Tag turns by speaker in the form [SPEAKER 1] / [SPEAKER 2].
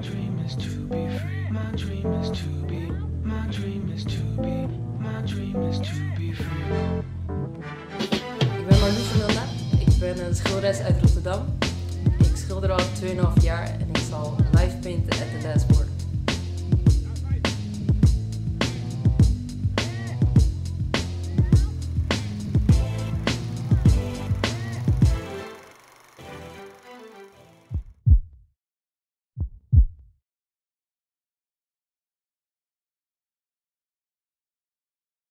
[SPEAKER 1] dream is to be free. My dream is to be. My dream is to be. My dream is to be free.
[SPEAKER 2] Ik ben Marloes Vermilde. Ik ben een schilderes uit Rotterdam. Ik schilder al 2,5 jaar en ik zal live painten at the last word.